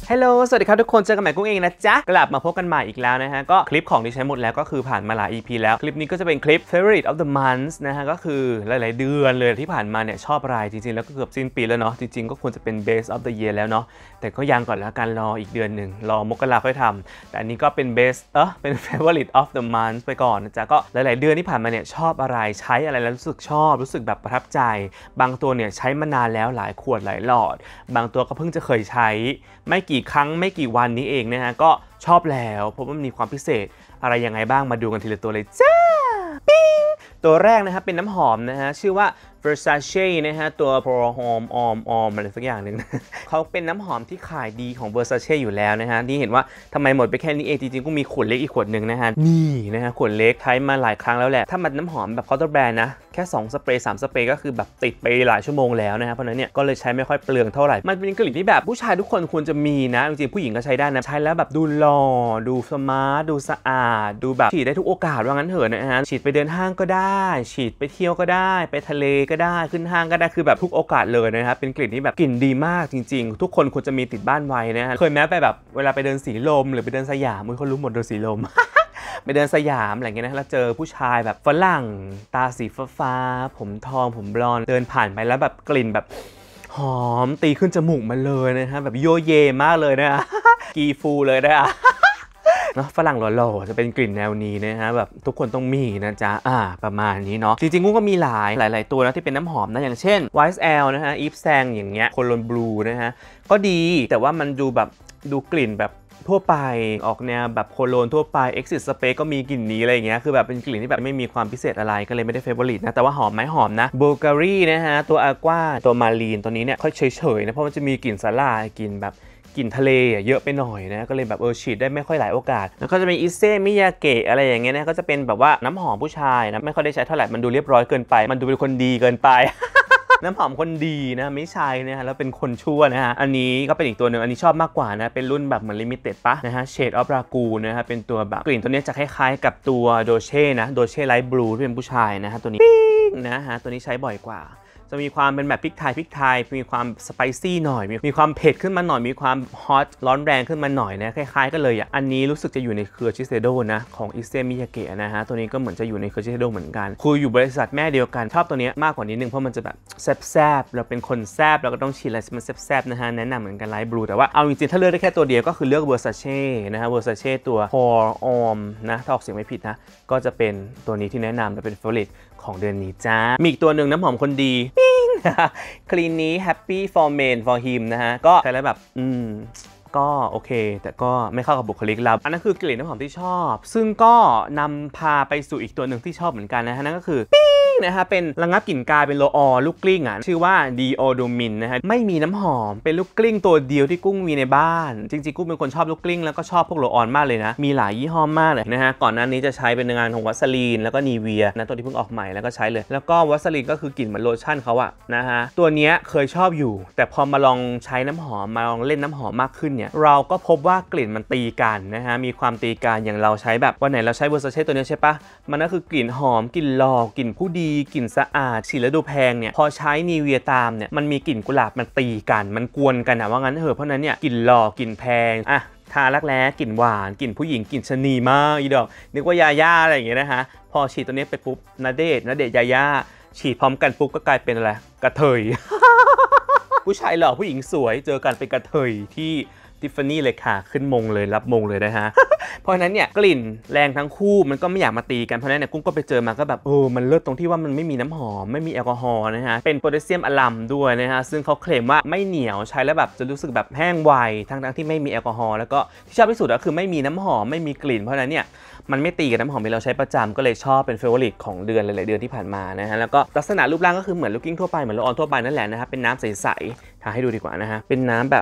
ฮัลโหลสวัสดีครับทุกคนเจอกันใหม่กุ้งเองนะจ๊ะกลับมาพบกันใหม่อีกแล้วนะฮะก็คลิปของที่ใช้หมดแล้วก็คือผ่านมาหลาย EP แล้วคลิปนี้ก็จะเป็นคลิป favorite of the month นะฮะก็คือหลายๆเดือนเลยที่ผ่านมาเนี่ยชอบอะไรจริงๆแล้วก็เกือบสิ้นปีแล้วเนาะจริงๆก็ควรจะเป็น best of the year แล้วเนาะแต่ก็ยังก่อนแล้วกันรออีกเดือนหนึ่งรอมกราค่อยทำแต่อันนี้ก็เป็น best เป็น favorite of the month ไปก่อนนะจ๊ะก็หลายๆเดือนที่ผ่านมาเนี่ยชอบอะไรใช้อะไรแล้วรู้สึกชอบรู้สึกแบบประทับใจบางตัวเนี่ยใช้มานานแล้วหลายขวดหลายหลอดบางตัวก็เพิ่งจะเคยใช้ไม่กี่ครั้งไม่กี่วันนี้เองนะฮะก็ชอบแล้วเพราะว่ามันมีความพิเศษอะไรยังไงบ้างมาดูกันทีละตัวเลยจ้าปิ้งตัวแรกนะครับเป็นน้ำหอมนะฮะชื่อว่า Versace นะฮะตัว Pro Home Om อะไรสักอย่างหนึ่ง เขาเป็นน้ำหอมที่ขายดีของ Versace อยู่แล้วนะฮะที่เห็นว่าทำไมหมดไปแค่นี้เองจริงๆก็มีขวดเล็กอีกขวดหนึ่งนะฮะนี่นะฮะขวดเล็กใช้มาหลายครั้งแล้วแหละถ้ามันน้ำหอมแบบเคาน์เตอร์แบรนด์นะแค่2สเปรย์3สเปรย์ก็คือแบบติดไปหลายชั่วโมงแล้วนะฮะเพราะนั้นเนี่ยก็เลยใช้ไม่ค่อยเปลืองเท่าไหร่มันเป็นกลิ่นที่แบบผู้ชายทุกคนควรจะมีนะจริงๆผู้หญิงก็ใช้ได้นะใช้แล้วแบบดูหล่อดูสมาร์ทดูสะอาดดูแบบฉีดได้ทุกโอกาสว่างั้นเถอะนะฮะฉีดไปเดินห้างก็ได้ฉีดไปเที่ยวก็ได้ไปทะเลก็ได้ขึ้นห้างก็ได้คือแบบทุกโอกาสเลยนะครับเป็นกลิ่นที่แบบกลิ่นดีมากจริงๆทุกคนควรจะมีติดบ้านไว้นะฮะเคยแม้ไปแบบเวลาไปเดินสีลมหรือไปเดินสยามเขารู้หมดเดินสีลม ไปเดินสยามอะไรเงี้ยนะแล้วเจอผู้ชายแบบฝรั่งตาสีฟ้าผมทองผมบลอนด์เดินผ่านไปแล้วแบบกลิ่นแบบหอมตีขึ้นจมูกมาเลยนะฮะแบบโยเยมากเลยนะ กีฟูเลยนะ เนาะฝรั่งหล่อๆจะเป็นกลิ่นแนวนี้นะฮะแบบทุกคนต้องมีนะจ๊ะประมาณนี้เนาะจริงๆกุ้งก็มีหลายตัวนะที่เป็นน้ำหอมนะอย่างเช่น YSL นะฮะ Yves Saint อย่างเงี้ยโคโลนบลูนะฮะก็ดีแต่ว่ามันดูแบบดูกลิ่นแบบทั่วไปออกแนวแบบโคโลนทั่วไป Exit Space ก็มีกลิ่นนี้อะไรอย่างเงี้ยคือแบบเป็นกลิ่นที่แบบไม่มีความพิเศษอะไรก็เลยไม่ได้เฟเวอริตนะแต่ว่าหอมไหมหอมนะ Bulgari นะฮะตัว Aqua ตัวมารีนตัวนี้เนี่ยค่อยเฉยๆนะเพราะมันจะมีกลิ่นสาหร่ายกลิ่นแบบกลิ่นทะเลเยอะไปหน่อยนะก็เลยแบบฉีดได้ไม่ค่อยหลายโอกาสแล้วก็จะมีอิเซมิยาเกะอะไรอย่างเงี้ยนะก็จะเป็นแบบว่าน้ำหอมผู้ชายนะไม่ค่อยได้ใช้เท่าไหร่มันดูเรียบร้อยเกินไปมันดูเป็นคนดีเกินไป น้ำหอมคนดีนะไม่ใช่นะฮะแล้วเป็นคนชั่วนะฮะอันนี้ก็เป็นอีกตัวหนึ่งอันนี้ชอบมากกว่านะเป็นรุ่นแบบเหมือนลิมิเต็ดปะนะฮะ Shade of Ragu นะฮะเป็นตัวแบบกลิ่นตัวนี้จะคล้ายๆกับตัวโดเช่นะโดเช่ไลท์บลูที่เป็นผู้ชายนะฮะตัวนี้นะฮะตัวนี้ใช้บ่อยกว่าจะมีความเป็นแบบพริกไทยมีความสไปซี่หน่อยมีความเผ็ดขึ้นมาหน่อยมีความฮอตร้อนแรงขึ้นมาหน่อยนะคล้ายๆกันเลยอ่ะอันนี้รู้สึกจะอยู่ในเครือชิเซโดนะของอิเซมิยาเกะนะฮะตัวนี้ก็เหมือนจะอยู่ในเครือชิเซโดเหมือนกันคืออยู่บริษัทแม่เดียวกันชอบตัวนี้มากกว่านิดนึงเพราะมันจะแบบแซ่บเราเป็นคนแซ่บเราก็ต้องฉีดอะไรมันแซ่บๆนะฮะแนะนำเหมือนกันไลท์บลูแต่ว่าเอาจริงๆถ้าเลือกได้แค่ตัวเดียวก็คือเลือก Versace นะฮะ Versace ตัว Pour Homme นะถ้าออกเสียงไม่ผิดนะก็จะเป็นตัวนี้ที่แนะนำและเป็น favorite ของเดือนนี้จ้ามีอีกตัวหนึ่งน้ำหอมคนดีคลีนนี้ Happy for Men for him นะฮะก็ใช้แล้วแบบก็โอเคแต่ก็ไม่เข้ากับบุคลิกเราอันนั้นคือกลิ่นน้ำหอมที่ชอบซึ่งก็นำพาไปสู่อีกตัวหนึ่งที่ชอบเหมือนกันนะฮะนั่นก็คือนะฮะเป็นระงับกลิ่นกายเป็นโรลออลูกกลิ้งชื่อว่า Deodomin นะฮะไม่มีน้ำหอมเป็นลูกกลิ้งตัวเดียวที่กุ้งมีในบ้านจริงๆกุ้งเป็นคนชอบลูกกลิ้งแล้วก็ชอบพวกโรลออนมากเลยนะมีหลายยี่ห้อมากเลยนะฮะก่อนหน้านี้จะใช้เป็นงานของวัสลีนแล้วก็นีเวียนะตัวที่เพิ่งออกใหม่แล้วก็ใช้เลยแล้วก็วัสลีนก็คือกลิ่นเหมือนโลชั่นเขาอะนะฮะตัวเนี้ยเคยชอบอยู่แต่พอมาลองใช้น้ำหอมมาลองเล่นน้ำหอมมากขึ้นเนี่ยเราก็พบว่ากลิ่นมันตีกันนะฮะมีความตีกันอย่างเราใช้แบบวันไหนเราใช้ Versace ตัวนี้ใช่ปะมันก็คือกลิ่นหอมกลิ่นหล่อกลิ่นผู้ดีกลิ่นสะอาดฉีดแล้วดูแพงเนี่ยพอใช้นีเวียตามเนี่ยมันมีกลิ่นกุหลาบมันตีกันมันกวนกันว่างั้นเพราะนั้นเนี่ยกลิ่นหล่อกลิ่นแพงทารักแร้กลิ่นหวานกลิ่นผู้หญิงกลิ่นชะนีมากอีดอกนึกว่ายาย่าอะไรอย่างเงี้ยนะฮะพอฉีดตัวนี้ไปปุ๊บณเดชน์ยาย่าฉีดพร้อมกันปุ๊บก็กลายเป็นอะไรกระเทย ผู้ชายหล่อผู้หญิงสวยเจอกันเป็นกระเทยที่ทิฟฟานี่เลยค่ะขึ้นมงเลยรับมงเลยนะฮะ เพราะฉะนั้นเนี่ยกลิ่นแรงทั้งคู่มันก็ไม่อยากมาตีกันเพราะฉะนั้นเนี่ยกุ้งก็ไปเจอมาก็แบบมันเลิศตรงที่ว่ามันไม่มีน้ำหอมไม่มีแอลกอฮอล์นะฮะเป็นโพแทสเซียมอะลัมด้วยนะฮะซึ่งเขาเคลมว่าไม่เหนียวใช้แล้วแบบจะรู้สึกแบบแห้งไวทั้งที่ไม่มีแอลกอฮอล์แล้วก็ที่ชอบที่สุดก็คือไม่มีน้ำหอมไม่มีกลิ่นเพราะฉะนั้นเนี่ยมันไม่ตีกับน้ำหอมที่เราใช้ประจำก็เลยชอบเป็นเฟเวอริตของเดือนหลายๆเดือนที่ผ่านมานะฮะแล้วก็ลักษณะรูปร่างก็คือเหมือนลูกกิ้งทั่วไปเหมือนโรลออนทั่วไปนั่นแหละนะครับเป็นน้ำใสๆหาให้ดูดีกว่านะฮะเป็นน้ำ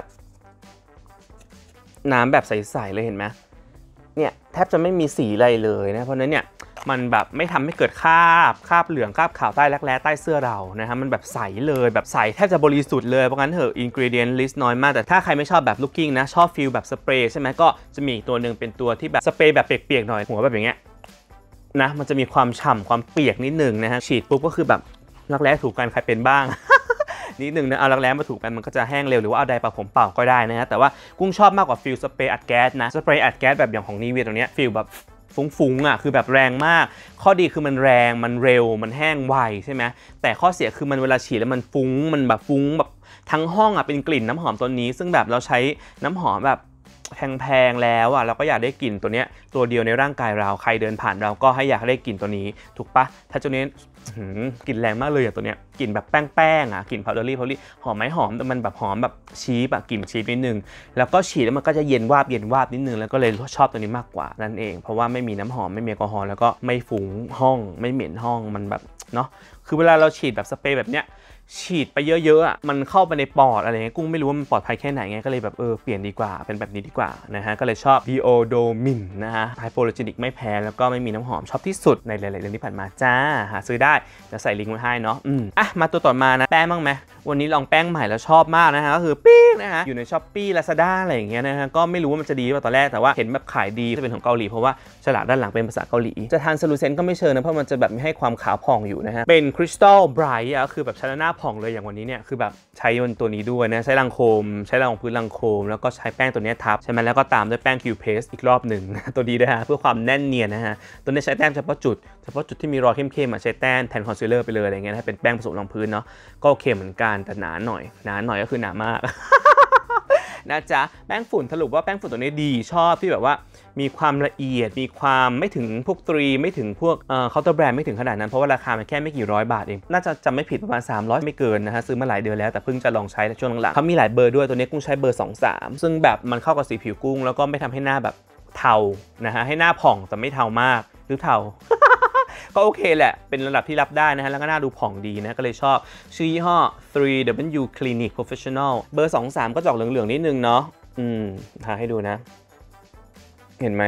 แบบใสๆเลยเห็นไหมเนี่ยแทบจะไม่มีสีอะไรเลยนะเพราะนั้นเนี่ยมันแบบไม่ทำให้เกิดคราบเหลืองคราบขาวใต้รักแร้ใต้เสื้อเรานะฮะมันแบบใสเลยแบบใสแทบจะบริสุทธิ์เลยเพราะงั้นอินกรีเดียนลิสต์น้อยมากแต่ถ้าใครไม่ชอบแบบลุคกิ้งนะชอบฟีลแบบสเปรย์ใช่ไหมก็จะมีอีกตัวหนึ่งเป็นตัวที่แบบสเปรย์แบบเปียกๆหน่อยหัวแบบอย่างเงี้ยนะมันจะมีความฉ่ำความเปียกนิดนึงนะฮะฉีดปุ๊บก็คือแบบรักแร้ถูกกันใครเป็นบ้างนิดนึงนะเอารักแร้มาถูกันมันก็จะแห้งเร็วหรือว่าเอาไดร์ปะผมเป่าก็ได้นะฮะแต่ว่ากุ้งชอบมากกว่าฟิลสเปรย์อัดแก๊สนะสเปรย์อัดแก๊สแบบอย่างของนีเวียตรงนี้ฟิลแบบฟุ้งๆอ่ะคือแบบแรงมากข้อดีคือมันแรงมันเร็วมันแห้งไวใช่ไหมแต่ข้อเสียคือมันเวลาฉีดแล้วมันฟุ้งมันแบบฟุ้งแบบทั้งห้องอ่ะเป็นกลิ่นน้ำหอมตัวนี้ซึ่งแบบเราใช้น้ำหอมแบบแพงๆแล้วอ่ะเราก็อยากได้กลิ่นตัวเนี้ยตัวเดียวในร่างกายเราใครเดินผ่านเราก็ให้อยากได้กลิ่นตัวนี้ถูกปะถ้าตัวนี้กลิ่นแรงมากเลยอ่ะตัวเนี้ยกลิ่นแบบแป้งอ่ะกลิ่นพาวเดอรี่หอมไหมหอมแต่มันแบบหอมแบบชีสอะกลิ่นชีสนิดนึงแล้วก็ฉีดแล้วมันก็จะเย็นวาบนิดนึงแล้วก็เลยชอบตัวนี้มากกว่านั่นเองเพราะว่าไม่มีน้ำหอมไม่มีแอลกอฮอล์แล้วก็ไม่ฟุ้งห้องไม่เหม็นห้องมันแบบเนาะคือเวลาเราฉีดแบบสเปรย์แบบเนี้ยฉีดไปเยอะๆอ่ะมันเข้าไปในปอดอะไรเงี้ยกุ้งไม่รู้ว่ามันปลอดภัยแค่ไหนไงก็เลยแบบเปลี่ยนดีกว่าเป็นแบบนี้ดีกว่านะฮะก็เลยชอบ Deodomin นะฮะไฮโปโลจินิกไม่แพ้แล้วก็ไม่มีน้ำหอมชอบที่สุดในหลายๆเรื่องที่ผ่านมาจ้าหาซื้อได้จะใส่ลิงก์ไว้ให้เนาะมาตัวต่อมานะแป้งบ้างไหมวันนี้ลองแป้งใหม่แล้วชอบมากนะฮะก็คือปิ๊งนะฮะอยู่ใน Shopee Lazada อะไรอย่างเงี้ยนะฮะก็ไม่รู้ว่ามันจะดีป่ะตอนแรกแต่ว่าเห็นแบบขายดีจะเป็นของเกาหลีเพราะว่าฉลากด้านหลังเป็นภาษาเกาหลีจะทานซูลูเซนก็ไม่เชิญนะเพราะมันจะแบบไม่ให้ความขาวผ่องอยู่นะฮะเป็นคริสตัลไบรท์ก็คือแบบใช้หน้าผ่องเลยอย่างวันนี้เนี่ยคือแบบใช้บนตัวนี้ด้วยนะใช้รองพื้นรังโคมแล้วก็ใช้แป้งตัวนี้ทับใช่ไหมแล้วก็ตามด้วยแป้งคิวเพสอีกรอบหนึ่งตัวดีนะฮะเพื่อความแน่นเนียนนะฮะตัวนี้ใช้แต้มเฉพาะจุดที่มีรอยเข้มๆใช้แต้มแทนคอนซีลเลอร์ไปเลยอะไรเงี้ยถ้าเป็นแป้งผสมรองพื้นเนาะก็โอเคเหมือนกันแต่หนาหน่อยก็คือหนามากนะจ๊ะแป้งฝุ่นสรุปว่าแป้งฝุ่นตัวนี้ดีชอบที่แบบว่ามีความละเอียดมีความไม่ถึงพวกตรีไม่ถึงพวกเคาน์เตอร์แบรนด์ไม่ถึงขนาดนั้นเพราะว่าราคามันแค่ไม่กี่ร้อยบาทเองน่าจะจำไม่ผิดประมาณ300ไม่เกินนะฮะซื้อมาหลายเดือนแล้วแต่เพิ่งจะลองใช้ในช่วงหลังเขามีหลายเบอร์ด้วยตัวนี้กุ้งใช้เบอร์23ซึ่งแบบมันเข้ากับสีผิวกุ้งแล้วก็ไม่ทำให้หน้าแบบเทานะฮะให้หน้าผ่องแต่ไม่เทามากหรือเทา ก็โอเคแหละเป็นระดับที่รับได้นะฮะแล้วก็หน้าดูผ่องดีนะก็เลยชอบชื่อยี่ห้อ 3W Clinic Professional เบอร์23ก็จะออกเหลืองๆนิดนึงเนาะหาให้ดูนะเห็นไหม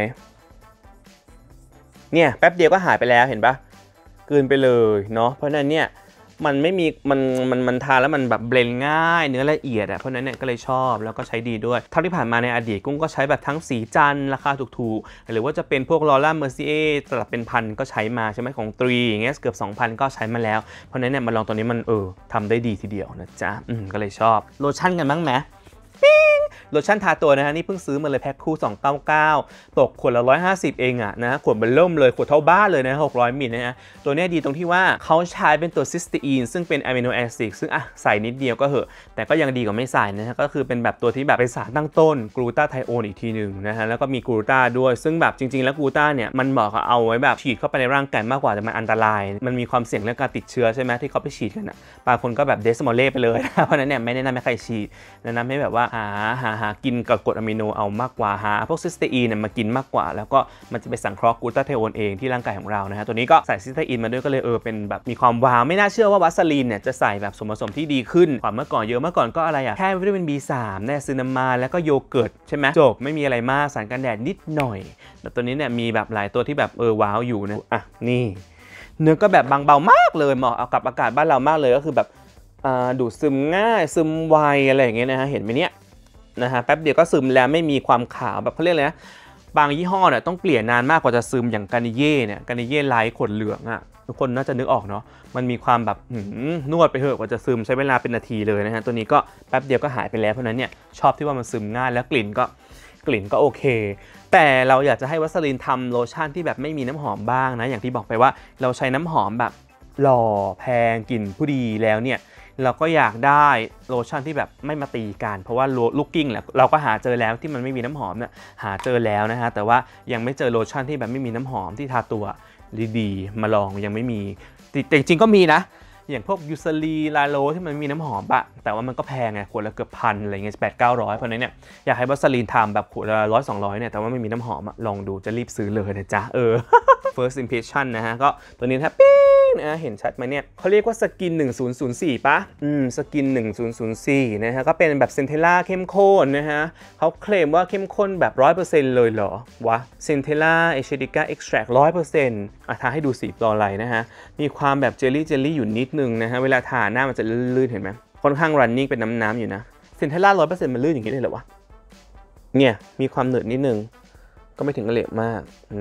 เนี่ยแป๊บเดียวก็หายไปแล้วเห็นปะกลืนไปเลยเนาะเพราะนั้นเนี่ยมันไม่มีมันทานแล้วมันแบบเบลนง่ายเนื้อละเอียดเพราะนั้นเนี่ยก็เลยชอบแล้วก็ใช้ดีด้วยเท่าที่ผ่านมาในอดีตกุ้งก็ใช้แบบทั้งสีจันราคาถูกๆหรือว่าจะเป็นพวกลอร่าเมอร์ซิเอตลับเป็นพันก็ใช้มาใช่ไหมของตรีอย่างเงี้ยเกือบ 2,000 ก็ใช้มาแล้วเพราะนั้นเนี่ยมาลองตัวนี้มันทำได้ดีทีเดียวนะจ๊ะก็เลยชอบโลชั่นกันบ้างไหมโลชั่นทาตัวนะฮะนี่เพิ่งซื้อมาเลยแพ็คคู่299ตกขวดละ150เองอะนะขวดมันเริ่มเลยขวดเท่าบ้านเลยนะ600มิลนะฮะตัวนี้ดีตรงที่ว่าเขาใช้เป็นตัวซิสเตอีนซึ่งเป็นอะมิโนแอซิดซึ่งใส่นิดเดียวก็เหอะแต่ก็ยังดีกว่าไม่ใส่นะฮะก็คือเป็นแบบตัวที่แบบเป็นสารตั้งต้นกลูตาไทโอนอีกทีหนึ่งนะฮะแล้วก็มีกลูตาด้วยซึ่งแบบจริงๆแล้วกลูตาเนี่ยมันเหมาะกับเอาไว้แบบฉีดเข้าไปในร่างกายมากกว่าแต่มันอันตรายมันมีความเสี่ยงเรื่องการติดเชื้อใช่ไหมที่เขาไปฉีดกันบางคนก็แบบเดสโมเล่ไปเลยเพราะนั้นเนี่ยไม่แนะนำให้ใครฉีดแนะนำให้แบบว่าหากินกับกรดอะมิโนเอามากกว่าหาพวกซิสเตอีนเนี่ยมากินมากกว่าแล้วก็มันจะไปสังเคราะห์กลูตาไทโอนเองที่ร่างกายของเรานะฮะตัวนี้ก็ใส่ซิสเตอีนมาด้วยก็เลยเป็นแบบมีความว้าวไม่น่าเชื่อว่าวัสลีนเนี่ยจะใส่แบบส่วนผสมที่ดีขึ้นกว่าเมื่อก่อนเยอะเมื่อก่อนก็อะไรแค่วิตามิน B3 แน่ซินนามายแล้วก็โยเกิร์ตใช่ไหมจบไม่มีอะไรมากสารกันแดดนิดหน่อยแต่ตัวนี้เนี่ยมีแบบหลายตัวที่แบบว้าวอยู่นะนี่เนื้อก็แบบบางเบามากเลยเหมาะกับอากาศบ้านเรามากเลยก็คือแบบดูดซึมง่ายซึมไวอะไรอย่างเงี้ยนะฮะเห็นไหมเนี่ยนะฮะแป๊บเดียวก็ซึมแล้วไม่มีความขาวแบบเขาเรียกอะไรนะบางยี่ห้อเนี่ยต้องเปลี่ยนนานมากกว่าจะซึมอย่างกานิเย่เนี่ยกานิเย่ไลท์ขวดเหลืองทุกคนน่าจะนึกออกเนาะมันมีความแบบนวดไปเหอะกว่าจะซึมใช้เวลาเป็นนาทีเลยนะฮะตัวนี้ก็แป๊บเดียวก็หายไปแล้วเพราะนั้นเนี่ยชอบที่ว่ามันซึมง่ายแล้วกลิ่นก็โอเคแต่เราอยากจะให้วัสลีนทำโลชั่นที่แบบไม่มีน้ำหอมบ้างนะอย่างที่บอกไปว่าเราใช้น้ำหอมแบบหล่อแพงกลิ่นผู้ดีแล้วเนี่ยเราก็อยากได้โลชั่นที่แบบไม่มาตีกันเพราะว่าลูกกิ้งแหละเราก็หาเจอแล้วที่มันไม่มีน้ำหอมเนี่ยหาเจอแล้วนะฮะแต่ว่ายังไม่เจอโลชั่นที่แบบไม่มีน้ำหอมที่ทาตัวดีๆมาลองยังไม่มีแต่จริงๆก็มีนะอย่างพวกยูซาลีลาโลที่มันมีน้ำหอมแต่ว่ามันก็แพงไงขวดละเกือบพันอะไรเงี้ย800-900เพราะนั้นเนี่ยอยากให้วัสลีนทำแบบขวดละ100-200เนี่ยแต่ว่าไม่มีน้ำหอมลองดูจะรีบซื้อเลยนะจ๊ะfirst impression นะฮะก็ตัวนี้ครับนะเห็นชัดไหมเนี่ยเขาเรียกว่าสกิน1004ปะสกิน1004นะฮะก็เป็นแบบเซนเทล่าเข้มข้นนะฮะเขาเคลมว่าเข้มข้นแบบ 100% เลยเหรอวะเซนเทล่าเอชดิก้าเอ็กซ์แทรค 100% ทาให้ดูสีปลออะไรนะฮะมีความแบบเจลลี่อยู่นิดนึงนะฮะเวลาทาหน้ามันจะลื่นๆเห็นไหมค่อนข้างรันนิ่งเป็นน้ำอยู่นะเซนเทล่า 100% มันลื่นอย่างนี้เลยเหรอวะเนี่ยมีความหนืดนิดนึงก็ไม่ถึงกับเหลวมากเนาะ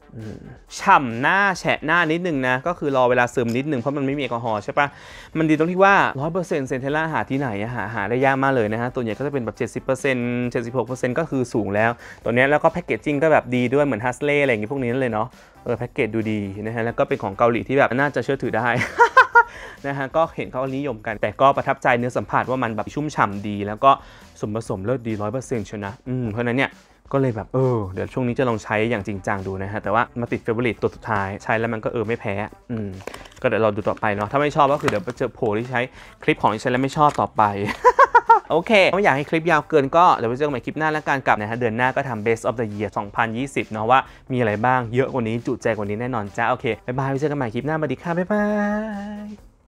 ฉ่ำหน้าแฉะหน้านิดนึงนะก็คือรอเวลาซึมนิดนึงเพราะมันไม่มีแอลกอฮอล์ใช่ปะมันดีตรงที่ว่า 100% เซนเทลล่าหาที่ไหนหาได้ยากมากเลยนะฮะตัวใหญ่ก็จะเป็นแบบ 70% 76% ก็คือสูงแล้วตัวนี้แล้วก็แพคเกจจิ้งก็แบบดีด้วยเหมือนฮัสเล่อะไรอย่างงี้พวกนี้นั่นเลยเนาะแพคเกจดูดีนะฮะแล้วก็เป็นของเกาหลีที่แบบน่าจะเชื่อถือได้ นะฮะก็เห็นเขานิยมกันแต่ก็ประทับใจเนื้อสัมผัสว่ามันแบบชุ่มฉ่ำดีแล้วก็ส่วนผสมเลิศดี 100% เชียวนะเพราะนั้นเนี่ยก็เลยแบบเดี๋ยวช่วงนี้จะลองใช้อย่างจริงจังดูนะฮะแต่ว่ามาติดเฟเวอริตตัวสุดท้ายใช้แล้วมันก็ไม่แพ้ก็เดี๋ยวเราดูต่อไปเนาะถ้าไม่ชอบก็คือเดี๋ยวไปเจอโผล่ที่ใช้คลิปของที่ใช้แล้วไม่ชอบต่อไป โอเคไม่อยากให้คลิปยาวเกินก็เดี๋ยวไปเจอกันใหม่คลิปหน้าแล้วกันกับนะฮะเดือนหน้าก็ทำ Best of the Year 2020 เนาะว่ามีอะไรบ้างเยอะกว่านี้จุใจกว่านี้แน่นอนจ้าโอเคบ๊ายบายไปเจอกันใหม่คลิปหน้าสวัสดีค่ะบ๊ายบาย